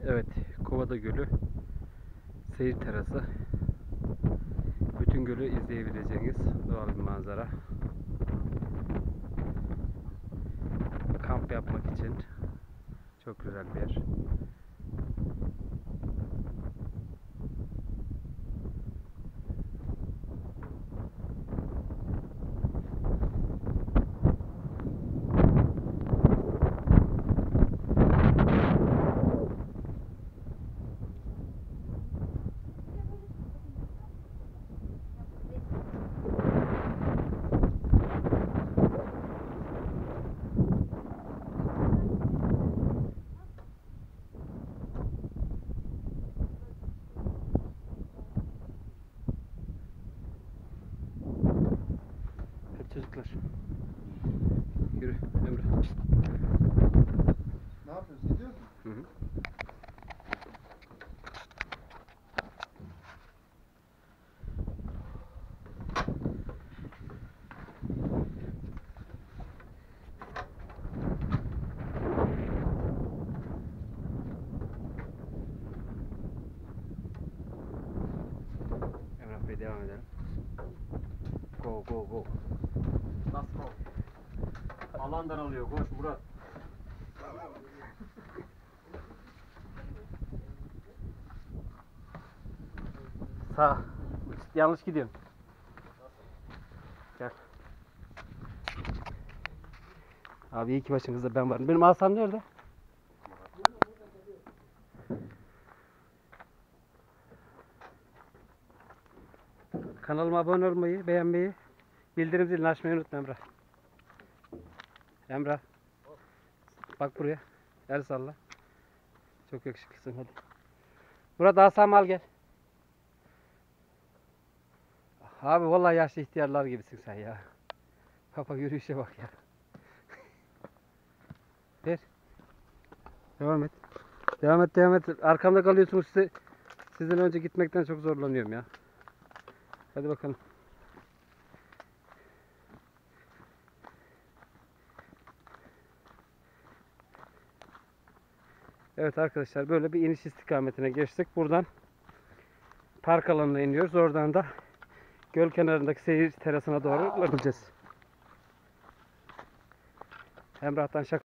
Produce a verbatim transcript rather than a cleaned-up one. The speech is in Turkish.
Evet, Kovada Gölü seyir terası. Bütün gölü izleyebileceğiniz doğal bir manzara. Kamp yapmak için çok güzel bir yer. Hadi çocuklar. Yürü Emre. Ne yapıyorsun? Gidiyor musun? Hı hı. Emrah Bey, devam edelim. Go go go. Let's go. Alan daralıyor. Koş Murat. Sağ. Yanlış gidiyorum. Gel. Abi iyi ki başınızda ben varım. Benim asam nerede? Kanalıma abone olmayı, beğenmeyi, bildirim zilini açmayı unutma Emrah. Emrah. Bak buraya. El salla. Çok yakışıklısın, hadi. Murat, asam al gel. Abi vallahi yaşlı ihtiyarlar gibisin sen ya. Kafa yürüyüşe bak ya. Ver. Devam et. Devam et, devam et. Arkamda kalıyorsunuz, size, sizden önce gitmekten çok zorlanıyorum ya. Hadi bakalım. Evet arkadaşlar, böyle bir iniş istikametine geçtik. Buradan park alanına iniyoruz. Oradan da göl kenarındaki seyir terasına doğru varacağız. Emrah'tan şaka.